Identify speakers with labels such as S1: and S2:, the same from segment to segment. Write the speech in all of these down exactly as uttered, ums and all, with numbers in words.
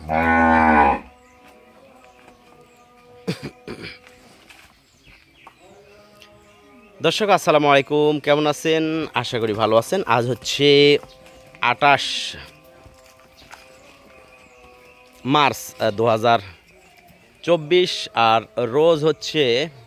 S1: দর্শক আসসালামু আলাইকুম, কেমন আছেন? আশা করি ভালো আছেন। আজ হচ্ছে আটাশ মার্চ দু হাজার চব্বিশ আর রোজ হচ্ছে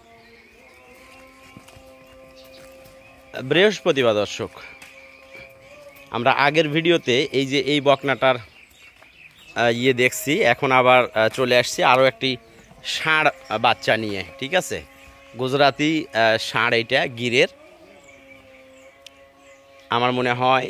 S1: বৃহস্পতিবার। দর্শক, আমরা আগের ভিডিওতে এই যে এই বকনাটার ইয়ে দেখছি, এখন আবার চলে আসছি আরও একটি ষাঁড় বাচ্চা নিয়ে। ঠিক আছে, গুজরাতি ষাঁড়, এইটা গিরের, আমার মনে হয়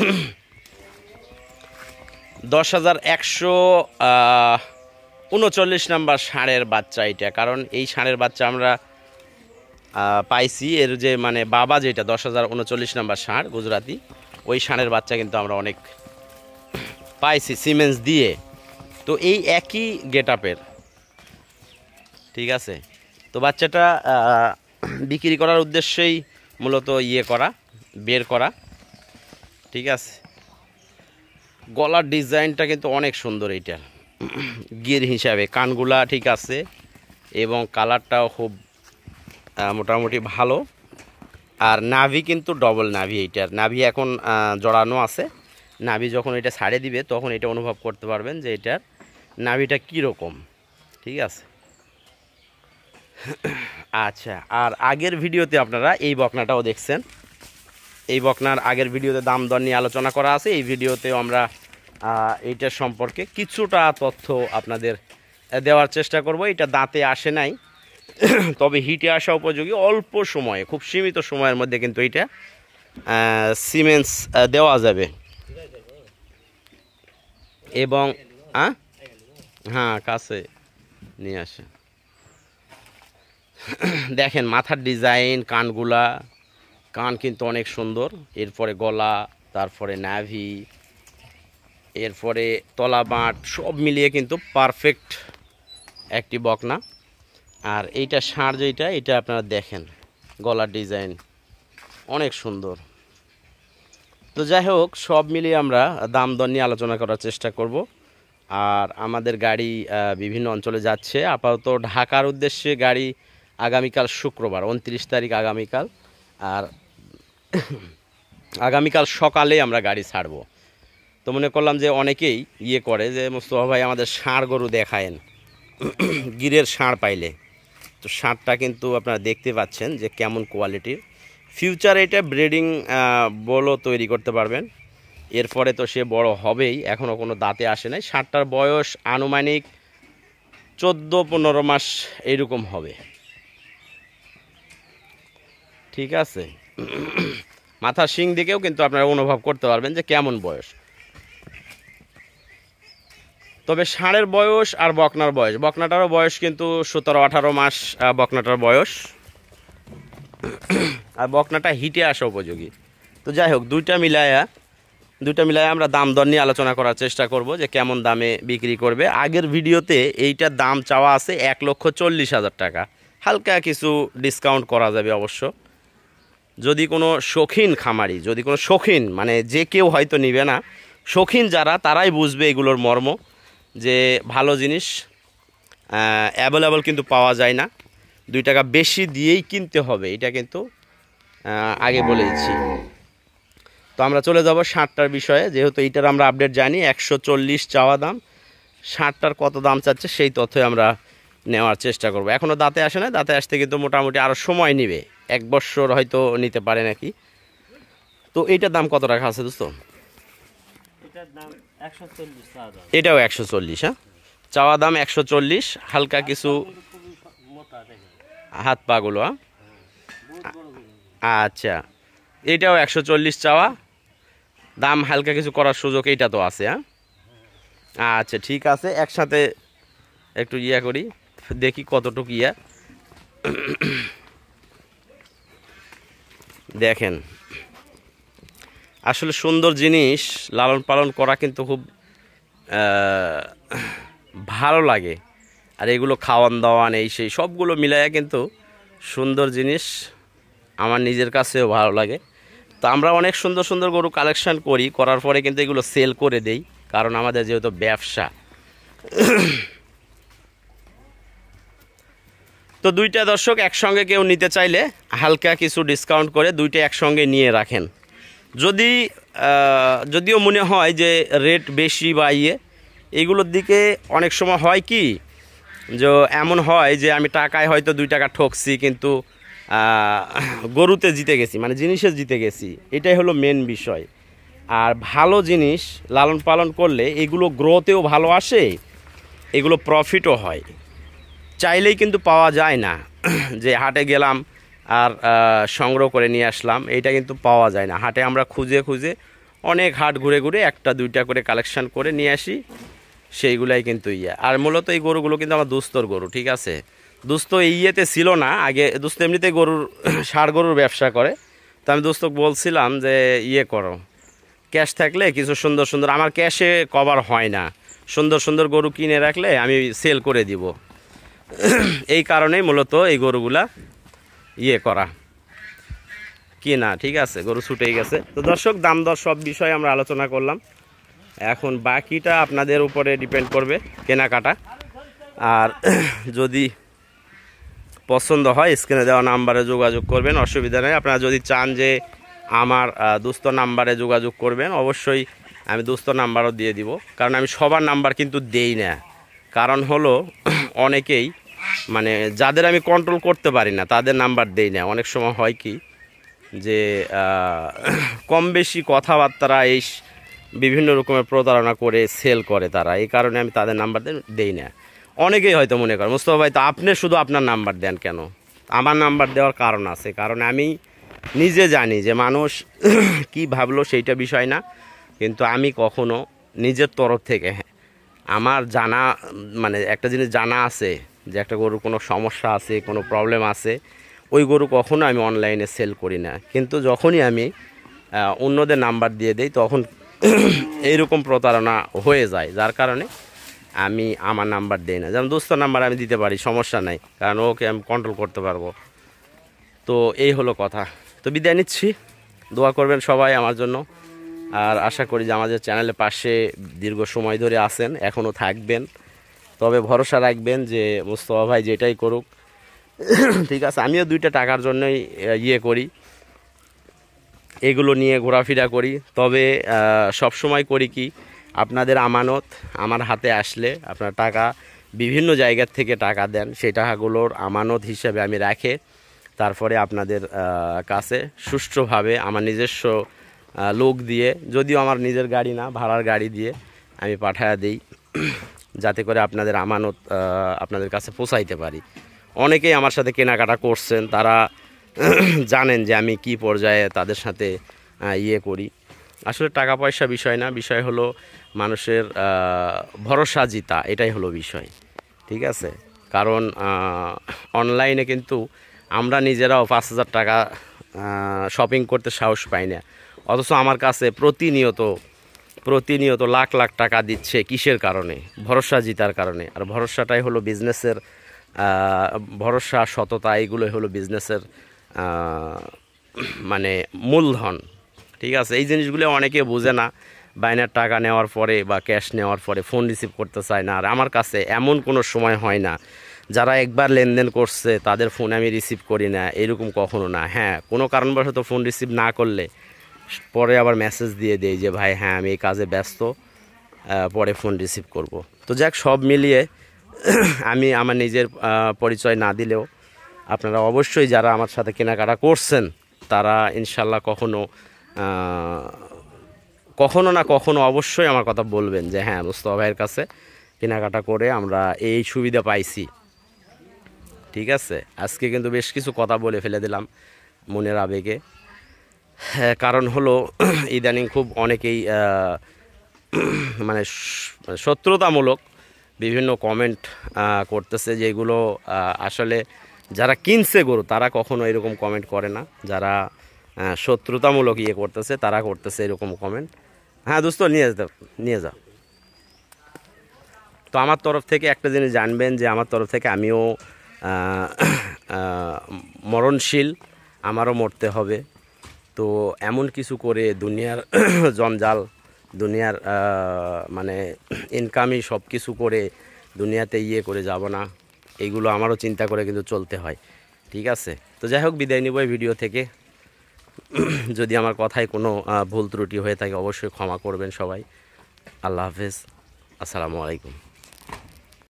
S1: দশ হাজার একশো উনচল্লিশ নাম্বার ষাঁড়ের বাচ্চা এটা। কারণ এই ষাঁড়ের বাচ্চা আমরা পাইছি, এর যে মানে বাবা যেটা দশ হাজার উনচল্লিশ নাম্বার ষাঁড় গুজরাতি, ওই ষাঁড়ের বাচ্চা কিন্তু আমরা অনেক পাইছি সিমেন্স দিয়ে। তো এই একই গেট আপের, ঠিক আছে। তো বাচ্চাটা বিক্রি করার উদ্দেশ্যেই মূলত ইয়ে করা, বের করা। ঠিক আছে, গলার ডিজাইনটা কিন্তু অনেক সুন্দর এইটার, গির হিসাবে কানগুলা ঠিক আছে এবং কালারটাও খুব মোটামুটি ভালো। আর নাভি কিন্তু ডবল নাভি, এইটার নাভি এখন জড়ানো আছে। নাভি যখন এটা ছাড়ে দিবে তখন এটা অনুভব করতে পারবেন যে এটার নাভিটা কীরকম। ঠিক আছে, আচ্ছা। আর আগের ভিডিওতে আপনারা এই বকনাটাও দেখছেন, এই বকনার আগের ভিডিওতে দাম দর নিয়ে আলোচনা করা আছে। এই ভিডিওতেও আমরা এইটার সম্পর্কে কিছুটা তথ্য আপনাদের দেওয়ার চেষ্টা করব। এটা দাঁতে আসে নাই, তবে হিটে আসা উপযোগী। অল্প সময়ে, খুব সীমিত সময়ের মধ্যে কিন্তু এইটা সিমেন্স দেওয়া যাবে। এবং হ্যাঁ, কাছে নিয়ে আসে দেখেন মাথার ডিজাইন, কানগুলা, কান কিন্তু অনেক সুন্দর। এরপরে গলা, তারপরে নাভি, এরপরে তলা বাঁট, সব মিলিয়ে কিন্তু পারফেক্ট একটি বকনা। আর এইটা ষাঁড় যেটা, এটা আপনারা দেখেন গলার ডিজাইন অনেক সুন্দর। তো যাই হোক, সব মিলিয়ে আমরা দাম দর নিয়ে আলোচনা করার চেষ্টা করব। আর আমাদের গাড়ি বিভিন্ন অঞ্চলে যাচ্ছে। আপাতত ঢাকার উদ্দেশ্যে গাড়ি আগামীকাল শুক্রবার উনত্রিশ তারিখ আগামীকাল। আর আগামীকাল সকালে আমরা গাড়ি ছাড়ব। তো মনে করলাম যে অনেকেই ইয়ে করে যে মোস্তফা ভাই আমাদের ষাঁড় গরু দেখায়েন, গিরের ষাঁড় পাইলে। তো ষাঁড়টা কিন্তু আপনারা দেখতে পাচ্ছেন যে কেমন কোয়ালিটির। ফিউচার এটা ব্রিডিং বলও তৈরি করতে পারবেন। এরপরে তো সে বড় হবেই, এখনও কোনো দাঁতে আসে নাই। ষাঁড়টার বয়স আনুমানিক চোদ্দো পনেরো মাস এইরকম হবে। ঠিক আছে, মাথার শিং দিকেও কিন্তু আপনারা অনুভব করতে পারবেন যে কেমন বয়স। তবে ষাঁড়ের বয়স আর বকনার বয়স, বকনাটারও বয়স কিন্তু সতেরো আঠারো মাস বকনাটার বয়স, আর বকনাটা হিটে আসা উপযোগী। তো যাই হোক, দুইটা মিলায়া দুইটা মিলায়া আমরা দাম দর নিয়ে আলোচনা করার চেষ্টা করব যে কেমন দামে বিক্রি করবে। আগের ভিডিওতে এইটার দাম চাওয়া আছে এক লক্ষ চল্লিশ হাজার টাকা। হালকা কিছু ডিসকাউন্ট করা যাবে অবশ্য। যদি কোনো শৌখিন খামারি, যদি কোনো শৌখিন, মানে যে কেউ হয়তো নিবে না, শৌখিন যারা, তারাই বুঝবে এগুলোর মর্ম, যে ভালো জিনিস অ্যাভেলেবল কিন্তু পাওয়া যায় না, দুই টাকা বেশি দিয়েই কিনতে হবে, এটা কিন্তু আগে বলে দিচ্ছি। তো আমরা চলে যাব ষাঁড়টার বিষয়ে। যেহেতু এইটার আমরা আপডেট জানি, একশো চল্লিশ চাওয়া দাম, ষাঁড়টার কত দাম চাচ্ছে সেই তথ্যই আমরা নেওয়ার চেষ্টা করব। এখনও দাঁতে আসে না, দাঁতে আসতে কিন্তু মোটামুটি আরও সময় নেবে, এক বছর হয়তো নিতে পারে নাকি। তো এইটার দাম কত টাকা আছে দোস্ত? এটাও একশো চল্লিশ, হ্যাঁ, চাওয়া দাম একশো চল্লিশ। হালকা কিছু হাত পাগুলো, আচ্ছা, এইটাও একশো চল্লিশ চাওয়া দাম, হালকা কিছু করার সুযোগ এইটা তো আছে। হ্যাঁ, আচ্ছা, ঠিক আছে, একসাথে একটু ইয়া করি, দেখি কতটুকু ইয়া। দেখেন, আসলে সুন্দর জিনিস লালন পালন করা কিন্তু খুব ভালো লাগে। আর এগুলো খাওয়ান দাওয়ান এই সেই সবগুলো মিলাইয়া কিন্তু সুন্দর জিনিস, আমার নিজের কাছেও ভালো লাগে। তো আমরা অনেক সুন্দর সুন্দর গরু কালেকশান করি, করার পরে কিন্তু এগুলো সেল করে দেই, কারণ আমাদের যেহেতু ব্যবসা, তো দুইটা দর্শক একসঙ্গে কেউ নিতে চাইলে হালকা কিছু ডিসকাউন্ট করে দুইটা একসঙ্গে নিয়ে রাখেন। যদি যদিও মনে হয় যে রেট বেশি বা ইয়ে, এইগুলোর দিকে অনেক সময় হয় কি যে এমন হয় যে আমি টাকায় হয়তো দুই টাকা ঠকছি, কিন্তু গরুতে জিতে গেছি, মানে জিনিসে জিতে গেছি। এটাই হলো মেন বিষয়। আর ভালো জিনিস লালন পালন করলে এগুলো গ্রোথেও ভালো আসে, এগুলো প্রফিটও হয়। চাইলেই কিন্তু পাওয়া যায় না যে হাটে গেলাম আর সংগ্রহ করে নিয়ে আসলাম, এইটা কিন্তু পাওয়া যায় না। হাটে আমরা খুঁজে খুঁজে অনেক হাট ঘুরে ঘুরে একটা দুইটা করে কালেকশন করে নিয়ে আসি, সেইগুলাই কিন্তু ইয়ে। আর মূলত এই গরুগুলো কিন্তু আমার দুস্তর গরু, ঠিক আছে। দুস্ত এই ইয়েতে ছিল না আগে, দুস্ত এমনিতে গরুর ষাঁড় গরুর ব্যবসা করে। তো আমি দোস্ত বলছিলাম যে ইয়ে করো, ক্যাশ থাকলে কিছু সুন্দর সুন্দর, আমার ক্যাশে কভার হয় না, সুন্দর সুন্দর গরু কিনে রাখলে আমি সেল করে দিব। এই কারণেই মূলত এই গরুগুলা ইয়ে করা কি না, ঠিক আছে। গরু ছুটেই গেছে। তো দর্শক, দাম দর সব বিষয়ে আমরা আলোচনা করলাম। এখন বাকিটা আপনাদের উপরে ডিপেন্ড করবে কেনাকাটা। আর যদি পছন্দ হয় স্ক্রিনে দেওয়া নাম্বারে যোগাযোগ করবেন, অসুবিধা নেই। আপনারা যদি চান যে আমার দোস্ত নাম্বারে যোগাযোগ করবেন, অবশ্যই আমি দোস্ত নাম্বারও দিয়ে দিব। কারণ আমি সবার নাম্বার কিন্তু দেই না। কারণ হলো অনেকেই মানে যাদের আমি কন্ট্রোল করতে পারি না তাদের নাম্বার দেই না। অনেক সময় হয় কি যে কম বেশি কথাবার্তা এই বিভিন্ন রকমের প্রতারণা করে সেল করে তারা, এই কারণে আমি তাদের নাম্বার দেই না। অনেকেই হয়তো মনে করে মুস্তফা ভাই তো আপনি শুধু আপনার নাম্বার দেন কেন? আমার নাম্বার দেওয়ার কারণ আছে, কারণ আমি নিজে জানি যে মানুষ কি ভাবলো সেইটা বিষয় না, কিন্তু আমি কখনো নিজের তরফ থেকে হ্যাঁ আমার জানা মানে একটা জিনিস জানা আছে যে একটা গরুর কোনো সমস্যা আছে, কোনো প্রবলেম আছে, ওই গরু কখনো আমি অনলাইনে সেল করি না। কিন্তু যখনই আমি অন্যদের নাম্বার দিয়ে দেই তখন এইরকম প্রতারণা হয়ে যায়, যার কারণে আমি আমার নাম্বার দিই না। যেমন দোস্ত নাম্বার আমি দিতে পারি, সমস্যা নাই, কারণ ওকে আমি কন্ট্রোল করতে পারবো। তো এই হলো কথা। তো বিদায় নিচ্ছি, দোয়া করবেন সবাই আমার জন্য। আর আশা করি যে আমাদের চ্যানেলের পাশে দীর্ঘ সময় ধরে আছেন, এখনও থাকবেন। তবে ভরসা রাখবেন যে মুস্তফা ভাই যেটাই করুক ঠিক আছে, আমিও দুইটা টাকার জন্যই ইয়ে করি, এগুলো নিয়ে ঘোরাফেরা করি। তবে সব সময় করি কি, আপনাদের আমানত আমার হাতে আসলে আপনার টাকা বিভিন্ন জায়গার থেকে টাকা দেন, সেই টাকাগুলোর আমানত হিসেবে আমি রাখে তারপরে আপনাদের কাছে সুষ্ঠুভাবে আমার নিজস্ব লোক দিয়ে, যদিও আমার নিজের গাড়ি না ভাড়ার গাড়ি দিয়ে আমি পাঠায়া দিই, যাতে করে আপনাদের আমানত আপনাদের কাছে পৌঁছাইতে পারি। অনেকেই আমার সাথে কেনাকাটা করছেন, তারা জানেন যে আমি কি পর্যায়ে তাদের সাথে ইয়ে করি। আসলে টাকা পয়সা বিষয় না, বিষয় হলো মানুষের ভরসা জিতা, এটাই হলো বিষয়, ঠিক আছে। কারণ অনলাইনে কিন্তু আমরা নিজেরাও পাঁচ হাজার টাকা শপিং করতে সাহস পাই না, অথচ আমার কাছে প্রতিনিয়ত প্রতিনিয়ত লাখ লাখ টাকা দিচ্ছে কিসের কারণে? ভরসা জিতার কারণে। আর ভরসাটাই হলো বিজনেসের ভরসা, সততা, এগুলোই হলো বিজনেসের মানে মূলধন, ঠিক আছে। এই জিনিসগুলো অনেকে বোঝে না। বাইনার টাকা নেওয়ার পরে বা ক্যাশ নেওয়ার পরে ফোন রিসিভ করতে চায় না। আর আমার কাছে এমন কোনো সময় হয় না যারা একবার লেনদেন করছে তাদের ফোন আমি রিসিভ করি না, এরকম কখনো না। হ্যাঁ, কোনো কারণবশত ফোন রিসিভ না করলে পরে আবার মেসেজ দিয়ে দেই যে ভাই হ্যাঁ আমি এই কাজে ব্যস্ত, পরে ফোন রিসিভ করব। তো যাক, সব মিলিয়ে আমি আমার নিজের পরিচয় না দিলেও আপনারা অবশ্যই যারা আমার সাথে কেনাকাটা করছেন তারা ইনশাল্লাহ কখনো কখনো না কখনো অবশ্যই আমার কথা বলবেন যে হ্যাঁ মুস্তফা ভাইয়ের কাছে কেনাকাটা করে আমরা এই সুবিধা পাইছি, ঠিক আছে। আজকে কিন্তু বেশ কিছু কথা বলে ফেলে দিলাম মনের আবেগে। হ্যাঁ, কারণ হলো ইদানিং খুব অনেকেই মানে শত্রুতামূলক বিভিন্ন কমেন্ট করতেছে, যেগুলো আসলে যারা কিনছে গরু তারা কখনো এরকম কমেন্ট করে না, যারা শত্রুতামূলক ইয়ে করতেছে তারা করতেছে এরকম কমেন্ট। হ্যাঁ দোস্ত, নিয়ে যেতে নিয়ে যাও। তো আমার তরফ থেকে একটা জিনিস জানবেন যে আমার তরফ থেকে আমিও মরণশীল, আমারও মরতে হবে। তো এমন কিছু করে দুনিয়ার জঞ্জাল দুনিয়ার মানে ইনকামই সব কিছু করে দুনিয়াতে ইয়ে করে যাব না, এইগুলো আমারও চিন্তা করে কিন্তু চলতে হয়। ঠিক আছে, তো যাই হোক বিদায় নিব এই ভিডিও থেকে। যদি আমার কথায় কোনো ভুল ত্রুটি হয়ে থাকে অবশ্যই ক্ষমা করবেন সবাই। আল্লাহ হাফেজ, আসসালামু আলাইকুম।